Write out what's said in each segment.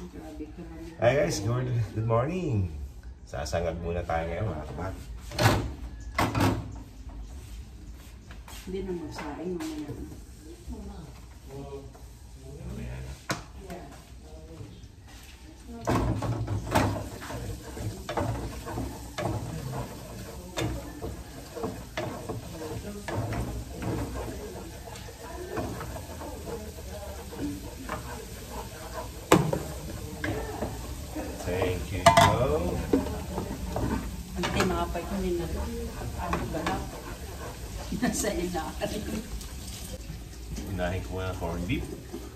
Hi guys, good morning. Sasangag muna tayo ngayon mga kabahag. Hindi na magsaing mamaya. Thank you, Joe. Ang tinapay ko nila. Ano ba na? Nasa ilakan. Unahin ko muna corned beef.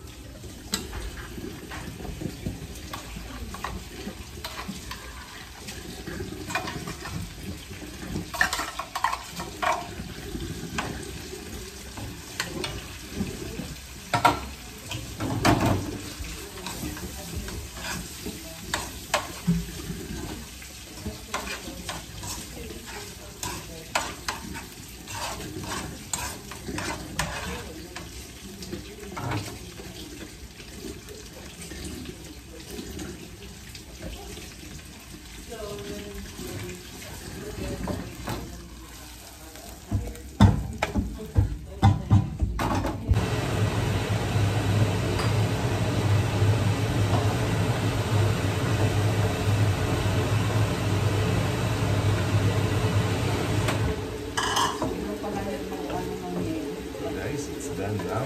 It's done now.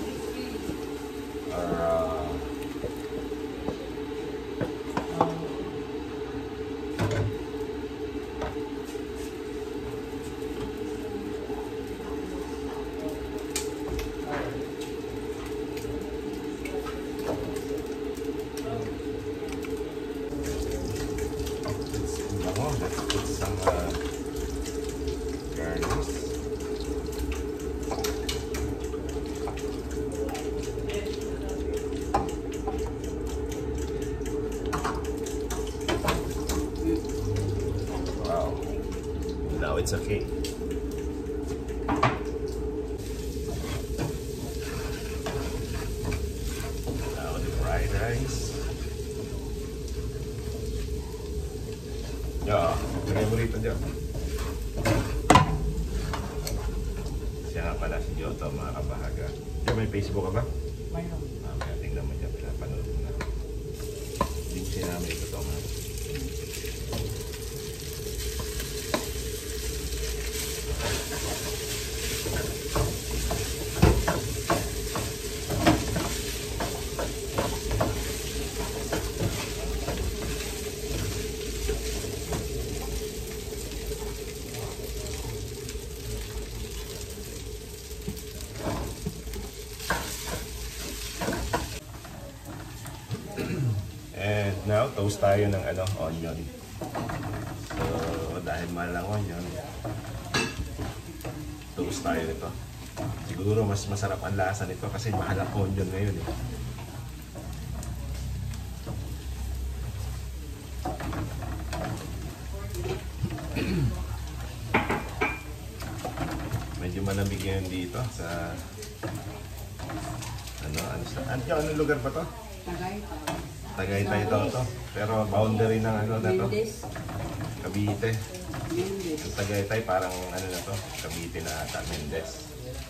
Let's put some garnish. Now it's okay. Now the fried rice. Yeah, lagay mo rito dyan. Siya nga pala si Joto, mga kabahaga. Diyan, may Facebook ka ba? Mayroon. Kaya tingnan mo dyan, pinapanood mo na. Link siya namin ito to, mga. And now, toast tayo ng onion. So, dahil mahal ang onion, toast tayo nito. Siguro mas masarap ang lasa nito kasi mahal ang onion ngayon eh. Medyo malamig ngayon dito sa anong lugar ba to? Tagaytay to. Pero boundary ng na to. Cavite. Ang Tagaytay parang na to, Cavite na ata, Mendez.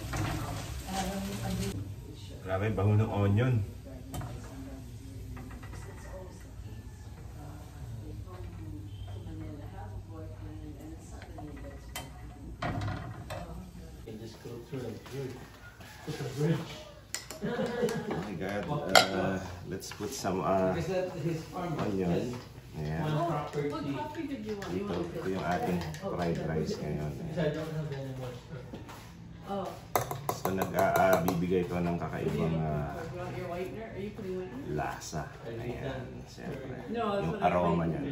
Grabe, bango ng onion. Oh my God, let's put some onion. Ayan. What coffee did you want? Ito yung ating fried rice ngayon. So bibigay ito ng kakaibang lasa. Ayan, siyempre. Yung aroma niya.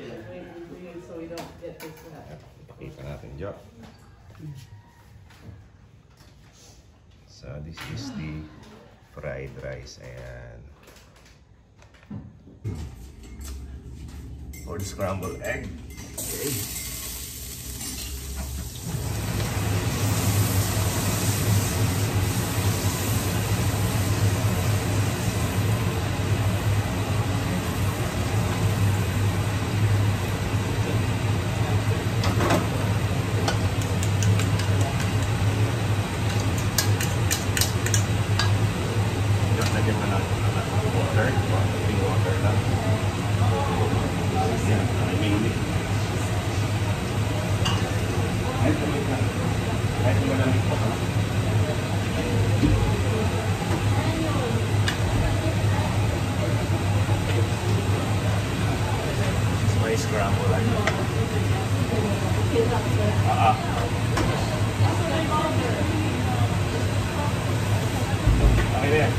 Ipakita natin, Jo. So this is the fried rice. Ayan. Or the scrambled egg. Okay. scramble egg. Okay there.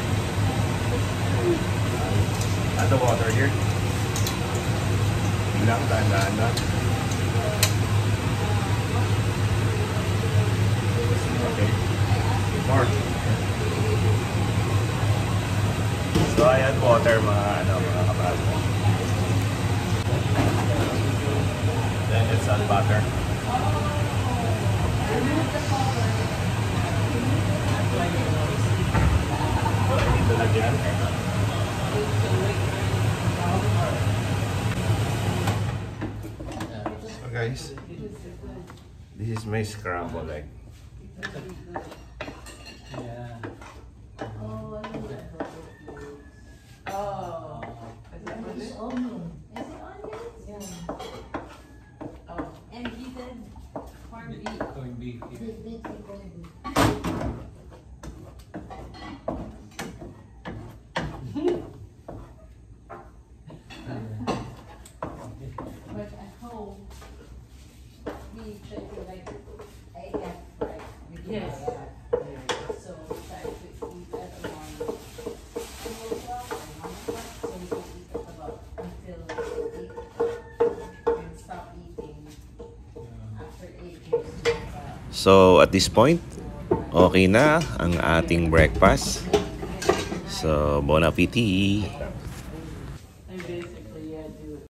Add the water here. Bilang, dahan-dahan lang. Okay. More. So I add water mga kabraso. Then let's add butter. Dito lagyan. So guys, this is my scrambled egg. And he did corned beef. But at home, we try to like, I have like, yes. So we try to eat at around 2 o'clock or 1 o'clock, so we can eat at about until 8 and stop eating after 8. So at this point, okay na ang ating breakfast. So bon appetit!